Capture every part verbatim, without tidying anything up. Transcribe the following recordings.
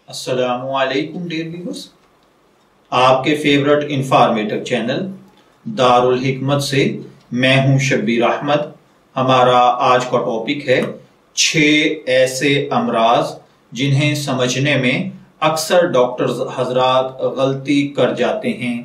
अस्सलामुअलैकुम dear viewers, आपके favourite informative channel Darul Hikmat से मैं हूं शब्बीर अहमद। हमारा आज का टॉपिक है छह ऐसे अमराज जिन्हें समझने में अक्सर डॉक्टर्स हजरात गलती कर जाते हैं।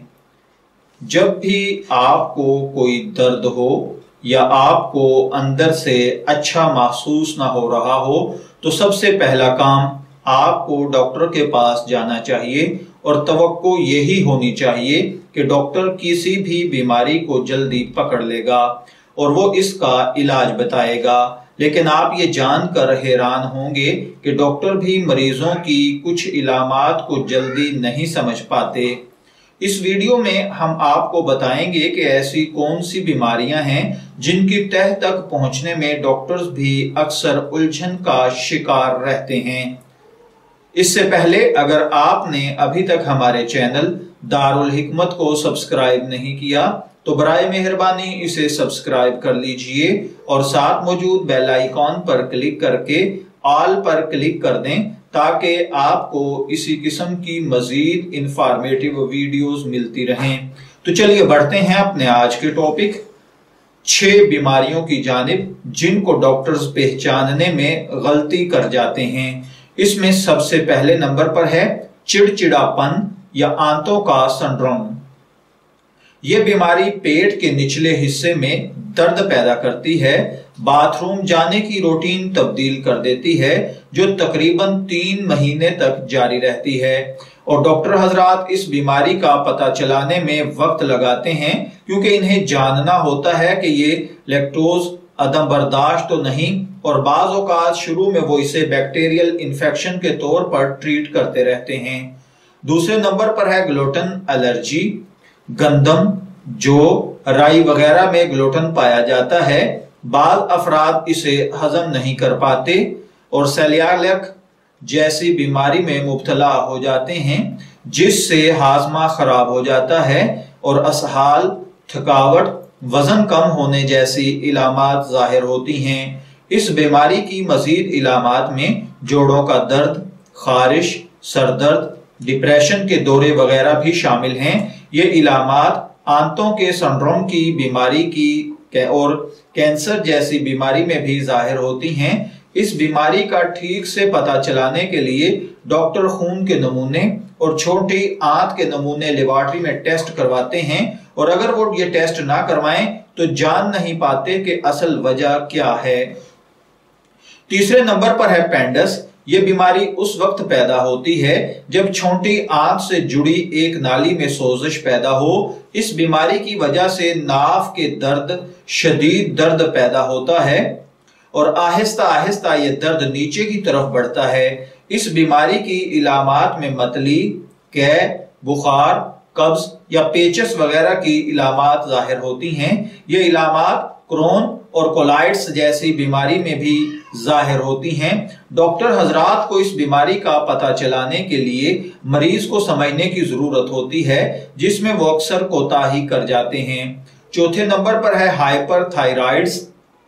जब भी आपको कोई दर्द हो या आपको अंदर से अच्छा महसूस ना हो रहा हो तो सबसे पहला काम आपको डॉक्टर के पास जाना चाहिए और तवक्को यही होनी चाहिए कि डॉक्टर किसी भी बीमारी को जल्दी पकड़ लेगा और वो इसका इलाज बताएगा। लेकिन आप ये जानकर हैरान होंगे कि डॉक्टर भी मरीजों की कुछ इलामात को जल्दी नहीं समझ पाते। इस वीडियो में हम आपको बताएंगे कि ऐसी कौन सी बीमारियां हैं जिनकी तह तक पहुंचने में डॉक्टर्स भी अक्सर उलझन का शिकार रहते हैं। इससे पहले अगर आपने अभी तक हमारे चैनल दारुल हिकमत को सब्सक्राइब नहीं किया तो बराए मेहरबानी इसे सब्सक्राइब कर लीजिए और साथ मौजूद बेल आइकॉन पर क्लिक करके ऑल पर क्लिक कर दें ताकि आपको इसी किस्म की मजीद इंफॉर्मेटिव वीडियोस मिलती रहें। तो चलिए बढ़ते हैं अपने आज के टॉपिक छह बीमारियों की जानिब जिनको डॉक्टर्स पहचानने में गलती कर जाते हैं। इसमें सबसे पहले नंबर पर है चिड़चिड़ापन या आंतों का सिंड्रोम। यह बीमारी पेट के निचले हिस्से में दर्द पैदा करती है, बाथरूम जाने की रूटीन तब्दील कर देती है जो तकरीबन तीन महीने तक जारी रहती है और डॉक्टर हजरात इस बीमारी का पता चलाने में वक्त लगाते हैं क्योंकि इन्हें जानना होता है कि ये लैक्टोज अदम बर्दाश्त तो नहीं और बाज़ औक़ात शुरू में वो इसे बैक्टीरियल इन्फेक्शन के तौर पर ट्रीट करते रहते हैं। दूसरे नंबर पर है ग्लूटेन एलर्जी। गंदम जो राई वगैरह में ग्लूटेन पाया जाता है, बाज़ अफराद इसे हजम नहीं कर पाते और सेलियाक जैसी बीमारी में मुब्तला हो जाते हैं जिससे हाजमा खराब हो जाता है और असहाल, थकावट, वजन कम होने जैसी इलामात जाहिर होती हैं। इस बीमारी की मजीद इलामात में जोड़ों का दर्द, खारिश, सरदर्द, डिप्रेशन के दौरे वगैरह भी शामिल हैं। ये इलामात आंतों के सिंड्रोम की बीमारी की और कैंसर जैसी बीमारी में भी जाहिर होती हैं। इस बीमारी का ठीक से पता चलाने के लिए डॉक्टर खून के नमूने और छोटी आंत के नमूने लेबोरेटरी में टेस्ट करवाते हैं और अगर वो ये टेस्ट ना करवाएं तो जान नहीं पाते कि असल वजह क्या है। तीसरे नंबर पर है पेंडस। ये बीमारी उस वक्त पैदा होती है जब छोटी आंत से जुड़ी एक नाली में सोजिश पैदा हो। इस बीमारी की वजह से नाफ के दर्द, शदीद दर्द पैदा होता है और आहिस्ता आहिस्ता ये दर्द नीचे की तरफ बढ़ता है। इस बीमारी की इलामात में मतली, कै, बुखार, कब्ज या पेचस वगैरह की इलामात जाहिर होती हैं। ये इलामात क्रोन और कोलाइट्स जैसी बीमारी में भी जाहिर होती हैं। डॉक्टर हजरात को इस बीमारी का पता चलाने के लिए मरीज को समझने की जरूरत होती है जिसमें वो अक्सर कोताही कर जाते हैं। चौथे नंबर पर है हाइपरथायराइड्स।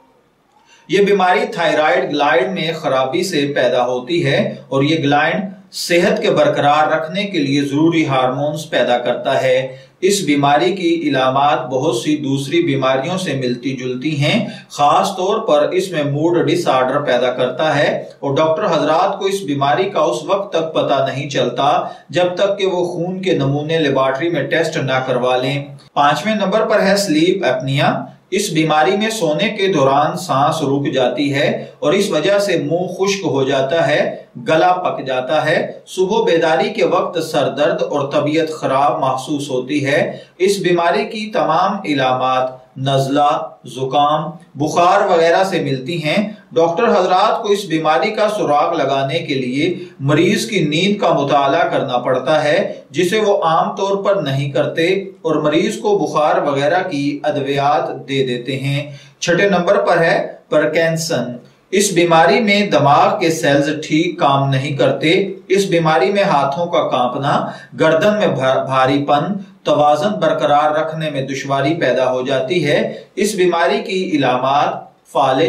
ये बीमारी थायराइड ग्लैंड में खराबी से पैदा होती है और ये ग्लैंड सेहत के बरकरार रखने के लिए जरूरी हार्मोन्स पैदा करता है। इस बीमारी की इलामात बहुत सी दूसरी बीमारियों से मिलती जुलती हैं, खास तौर पर इसमें मूड डिसऑर्डर पैदा करता है और डॉक्टर हजरात को इस बीमारी का उस वक्त तक पता नहीं चलता जब तक कि वो खून के नमूने लेबोरेटरी में टेस्ट ना करवा लें। पांचवें नंबर पर है स्लीप एपनिया। इस बीमारी में सोने के दौरान सांस रुक जाती है और इस वजह से मुंह खुश्क हो जाता है, गला पक जाता है। सुबह बेदारी के वक्त सर दर्द और तबीयत खराब महसूस होती है। इस बीमारी की तमाम इलामात नज़ला, जुकाम, बुखार वगैरह से मिलती हैं। डॉक्टर हजरात को इस बीमारी का सुराग लगाने के लिए मरीज की नींद का मुताला करना पड़ता है जिसे वो आम तौर पर नहीं करते और मरीज को बुखार वगैरह की अद्वियात दे देते हैं। छठे नंबर पर है पार्किंसन। इस बीमारी में दिमाग के सेल्स ठीक काम नहीं करते। इस बीमारी में हाथों का कांपना, गर्दन में भारीपन, तवाज़ुन बरकरार रखने में दुश्वारी पैदा हो जाती है। इस बीमारी की इलामात फालिज,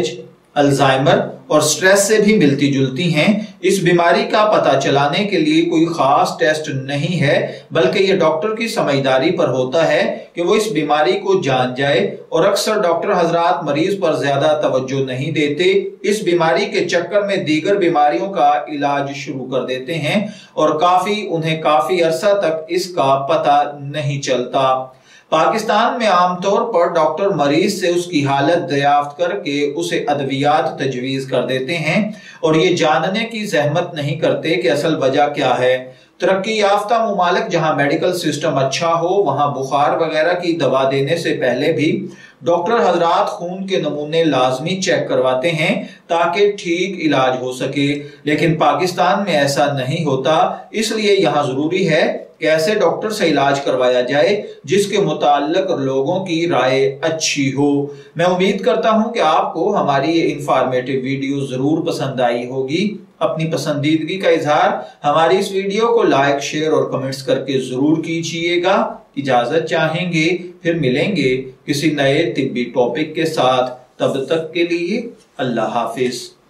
अल्जाइमर और स्ट्रेस से भी मिलती जुलती हैं। इस बीमारी का पता चलाने के लिए कोई खास टेस्ट नहीं है, बल्कि ये डॉक्टर की समझदारी पर होता है कि वो इस बीमारी को जान जाए। और अक्सर डॉक्टर हजरात मरीज पर ज्यादा तवज्जो नहीं देते, इस बीमारी के चक्कर में दीगर बीमारियों का इलाज शुरू कर देते हैं और काफी उन्हें काफी अरसा तक इसका पता नहीं चलता। पाकिस्तान में आमतौर पर डॉक्टर मरीज से उसकी हालत दरियाफ्त करके उसे अद्वियात तजवीज कर देते हैं और ये जानने की जहमत नहीं करते कि असल वजह क्या है। तरक्की याफ्ता मुमालिक जहां मेडिकल सिस्टम अच्छा हो, वहां बुखार वगैरह की दवा देने से पहले भी डॉक्टर हजरात खून के नमूने लाजमी चेक करवाते हैं ताकि ठीक इलाज हो सके, लेकिन पाकिस्तान में ऐसा नहीं होता। इसलिए यहाँ जरूरी है कि ऐसे डॉक्टर से इलाज करवाया जाए जिसके मुताल्लिक लोगों की राय अच्छी हो। मैं उम्मीद करता हूं कि आपको हमारी ये इंफॉर्मेटिव वीडियो जरूर पसंद आई होगी। अपनी पसंदीदगी का इजहार हमारी इस वीडियो को लाइक, शेयर और कमेंट्स करके जरूर कीजिएगा। इजाजत चाहेंगे, फिर मिलेंगे किसी नए तिब्बी टॉपिक के साथ। तब तक के लिए अल्लाह हाफिज।